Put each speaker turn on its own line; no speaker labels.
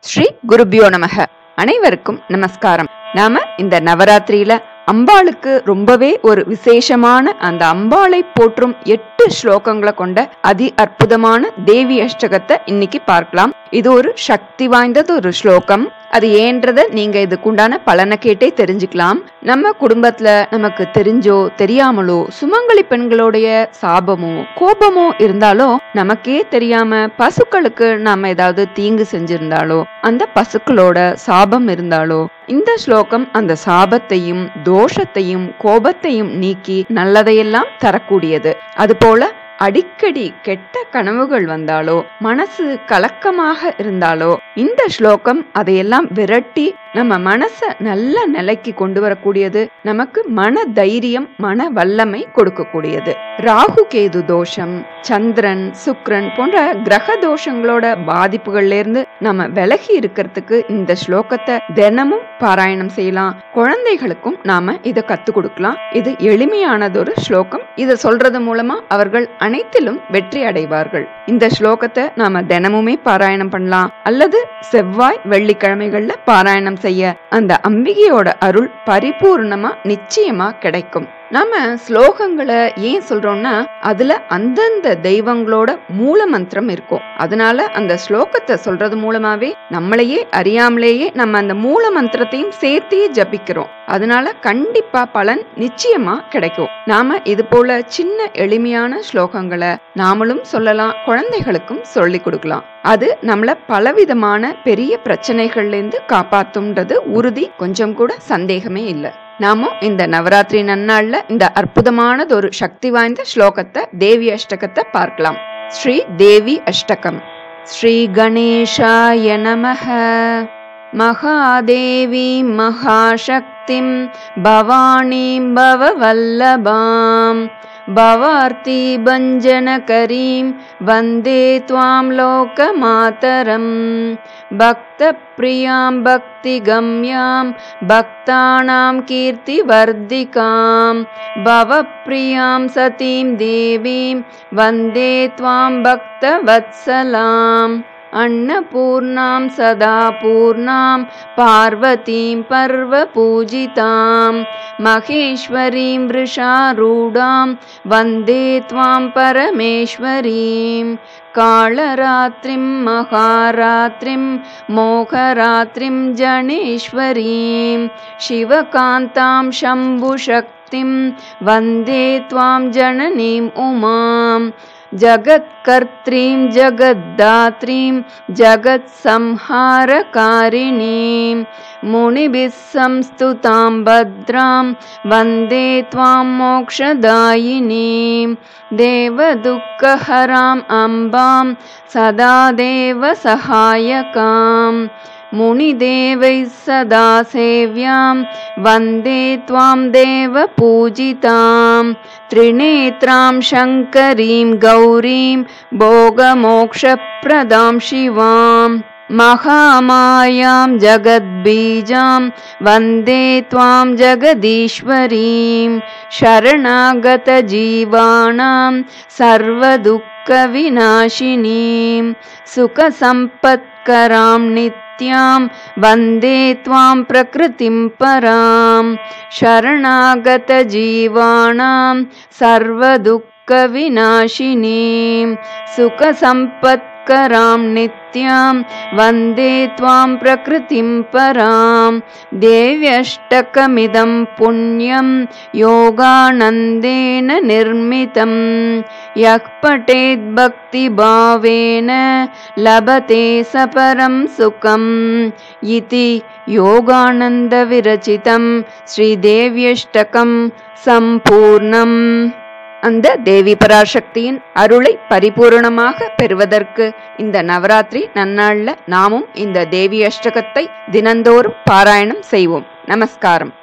ஸ்ரீ குருபியோ நமக. அனைவருக்கும் நமஸ்காரம். நாம இந்த நவராத்திரியில அம்பாளுக்கு ரொம்பவே ஒரு விசேஷமான அந்த அம்பாளை போற்றும் 8 ஸ்லோகங்களை கொண்ட அதி அற்புதமான தேவி அஷ்டகத்தை இன்னைக்கு பார்க்கலாம். இது ஒரு சக்தி வாய்ந்தது ஒரு ஸ்லோகம். அது ஏன்றத நீங்க இதுக்குண்டான பலனை கேட்டே தெரிஞ்சுக்கலாம். நம்ம குடும்பத்துல நமக்கு தெரிஞ்சோ தெரியாமலோ சுமங்கலி பெண்களுடைய சாபமோ கோபமோ இருந்தாலோ, நமக்கே தெரியாம பசுக்களுக்கு நாம ஏதாவது தீங்கு செஞ்சிருந்தாலோ, அந்த பசுக்களோட சாபம் இருந்தாலோ, இந்த ஸ்லோகம் அந்த சாபத்தையும் தோஷத்தையும் கோபத்தையும் நீக்கி நல்லதையெல்லாம் தரக்கூடியது. அதுபோல அடிக்கடி கெட்ட கனவுகள் வந்தாலோ, மனசு கலக்கமாக இருந்தாலோ, இந்த ஸ்லோகம் அதையெல்லாம் விரட்டி நம்ம மனச நல்ல நிலைக்கு கொண்டு வரக்கூடியது. நமக்கு மன தைரியம், மன வல்லமை கொடுக்கக்கூடியது. ராகு கேது தோஷம், சந்திரன் சுக்ரன் போன்ற கிரக தோஷங்களோட பாதிப்புகள்ல இருந்து நம்ம விலகி இருக்கிறதுக்கு இந்த ஸ்லோகத்தை தினமும் பாராயணம் செய்யலாம். குழந்தைகளுக்கும் நாம இதை கத்து கொடுக்கலாம். இது எளிமையானதொரு ஸ்லோகம். இதை சொல்றது மூலமா அவர்கள் அனைத்திலும் வெற்றி அடைவார்கள். இந்த ஸ்லோகத்தை நாம தினமுமே பாராயணம் பண்ணலாம், அல்லது செவ்வாய் வெள்ளிக்கிழமைகள்ல பாராயணம் செய்ய அந்த அம்பிகையோட அருள் பரிபூர்ணமா நிச்சயமா கிடைக்கும். நாம ஸ்லோகங்களை ஏன் சொல்றோம்னா, அதுல அந்தந்த தெய்வங்களோட மூல மந்திரம் இருக்கும். அதனால அந்த ஸ்லோகத்தை சொல்றது மூலமாவே நம்மளையே அறியாமலேயே நம்ம அந்த மூல மந்திரத்தையும் சேர்த்தே ஜபிக்கிறோம். அதனால கண்டிப்பா பலன் நிச்சயமா கிடைக்கும். நாம இது போல சின்ன எளிமையான ஸ்லோகங்களை நாமளும் சொல்லலாம், குழந்தைகளுக்கும் சொல்லி கொடுக்கலாம். அது நம்மள பலவிதமான பெரிய பிரச்சனைகள்ல இருந்து காப்பாத்தும்ன்றது உறுதி, கொஞ்சம் கூட சந்தேகமே இல்லை. நாமும் இந்த நவராத்திரி நன்னாள்ல இந்த அற்புதமானது ஒரு சக்தி வாய்ந்த ஸ்லோகத்தை தேவி அஷ்டகத்தை பார்க்கலாம். ஸ்ரீ தேவி அஷ்டகம். ஸ்ரீ கணேஷாய நமஹ. மகாதேவி மகாசக்திம் பவானீம் பவவல்லபாம் பவார்த்தி பஞ்சனகரீம் வந்தே த்வாம் லோகமாதரம். பக்த பிரியாம் பக்தி கம்யாம் பக்தானாம் கீர்த்தி வர்திகாம் பவப்ரியாம் சதீம் தேவீம் வந்தே த்வாம் பக்த வத்சலாம். अन्नपूर्णां सदा पूर्णां पार्वतीं पर्वपूजितां महेश्वरीं वृषारूढां वन्दे त्वां परमेश्वरीं. कालरात्रिं महारात्रिं मोहरात्रिं जनेश्वरीं शिवकान्तां शम्भुशक्तिं वन्दे त्वां जननीं उमां. जगत्कर्त्रीं जगद्दात्रीं जगत्संहारकारिणीं मुनिभिः संस्तुतां भद्रां वन्दे त्वां मोक्षदायिनीं. देवदुःखहराम् अम्बां सदा देवसहायकां मुनिदेवैः सदा सेव्यां वन्दे त्वां देवपूजितां. त्रिनेत्रां शङ्करीं गौरीं भोगमोक्षप्रदां शिवां. महामायां जगद्बीजां वन्दे त्वां जगदीश्वरीं. शरणागतजीवानां सर्वदुःखविनाशिनीं सुखसम्पत्करां नित्यां वन्दे त्वां प्रकृतिं परां. शरणागतजीवानां सर्वदुःखविनाशिनीं सुखसम्पत्करां नित्यां वन्दे त्वां प्रकृतिं परां. देव्यष्टकमिदं पुण्यं योगानन्देन निर्मितं. यः पठेत् भक्तिभावेन लभते स परं सुखम् इति योगानन्दविरचितं श्रीदेव्यष्टकं சம்பூர்ணம். அந்த தேவி பராசக்தியின் அருளை பரிபூர்ணமாக பெறுவதற்கு இந்த நவராத்திரி நன்னாள்ல நாமும் இந்த தேவி அஷ்டகத்தை தினந்தோறும் பாராயணம் செய்வோம். நமஸ்காரம்.